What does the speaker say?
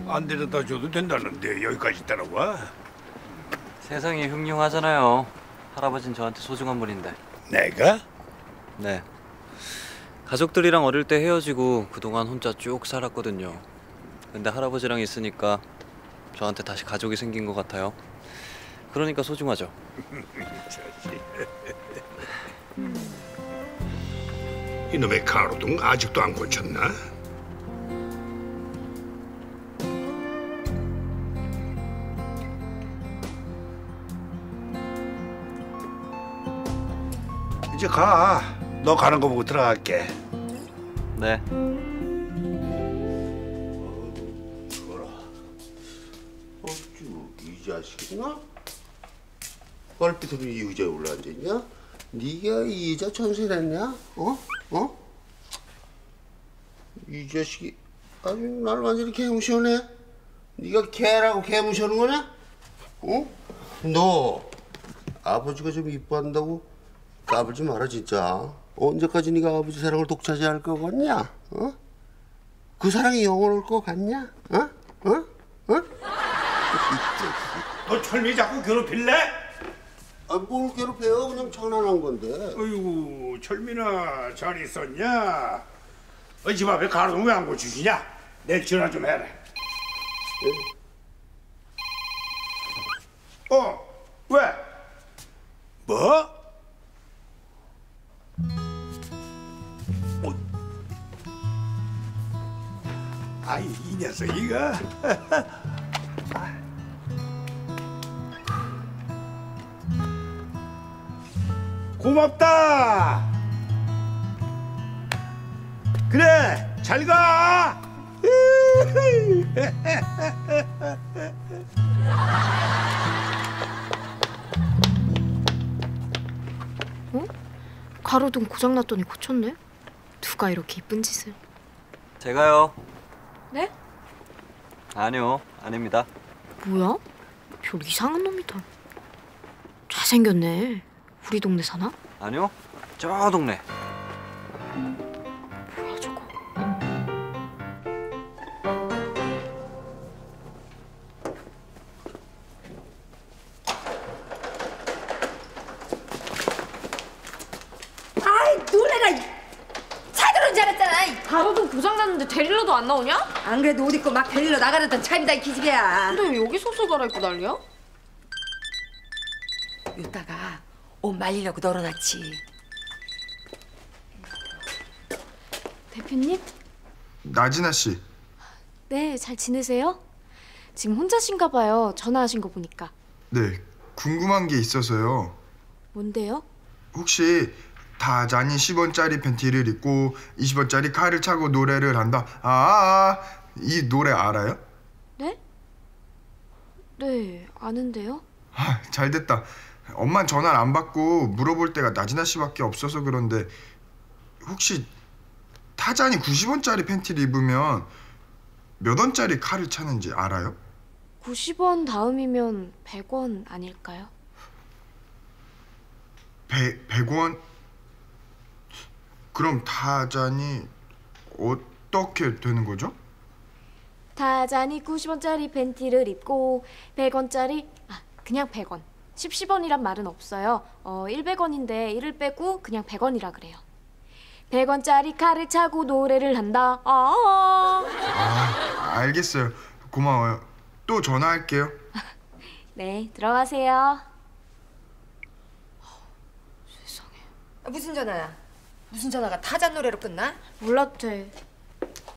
안 데려다 줘도 된다는데 여기까지 따라와? 세상이 흉흉하잖아요. 할아버진 저한테 소중한 분인데. 내가? 네. 가족들이랑 어릴 때 헤어지고 그동안 혼자 쭉 살았거든요. 근데 할아버지랑 있으니까 저한테 다시 가족이 생긴 것 같아요. 그러니까 소중하죠. 이놈의 가로등 아직도 안 고쳤나? 이제 가. 너 가는 거 보고 들어갈게. 네. 어쭈, 이 자식이나? 얼핏하면 이 의자에 올라앉았냐? 네가 이 의자 전세냈냐? 어? 이 자식이 아주 날 완전히 개무시하네. 네가 개라고 개무시하는 거냐? 너 아버지가 좀 이뻐한다고 까불지 마라 진짜. 언제까지 네가 아버지 사랑을 독차지할 것 같냐? 그 사랑이 영원할 것 같냐? 너 철미 자꾸 괴롭힐래? 뭘 괴롭혀요? 그냥 장난한 건데. 어이구, 철민아 잘 있었냐? 집 앞에 가로등 왜 안 고치시냐? 내 전화 좀 해라. 왜? 뭐? 아이, 이 녀석이가. 고맙다. 그래, 잘 가. 가로등 고장났더니 고쳤네? 누가 이렇게 이쁜 짓을. 제가요. 네? 아니요, 아닙니다. 뭐야? 별 이상한 놈이다. 잘생겼네. 우리 동네 사나? 아니요, 저 동네. 뭐야 저거. 아이 놀래라. 차 들어온 줄 알았잖아. 가로등 고장났는데 데릴러도 안 나오냐? 안 그래도 옷 입고 막 데리러 나가려던 차입니다 이 기집애야. 근데 왜 여기서 옷을 갈아입고 난리야? 이따가 옷 말리려고 널어놨지. 대표님? 나진아 씨. 네, 잘 지내세요? 지금 혼자신가 봐요. 전화하신 거 보니까. 네, 궁금한 게 있어서요. 뭔데요? 혹시 다자니 10원짜리 팬티를 입고 20원짜리 칼을 차고 노래를 한다. 이 노래 알아요? 네? 네, 아는데요? 잘 됐다. 엄만 전화를 안 받고 물어볼 때가 나진아 씨밖에 없어서 그런데 혹시 타잔이 90원짜리 팬티를 입으면 몇 원짜리 칼을 차는지 알아요? 90원 다음이면 100원 아닐까요? 100원? 그럼 타잔이 어떻게 되는 거죠? 타잔이 90원짜리 팬티를 입고 100원짜리 그냥 100원 10원이란 말은 없어요. 100원인데 1을 빼고 그냥 100원이라 그래요. 100원짜리 칼을 차고 노래를 한다. 알겠어요. 고마워요. 또 전화할게요. 네, 들어가세요. 무슨 전화야? 무슨 전화가 타잔 노래로 끝나? 몰랐대.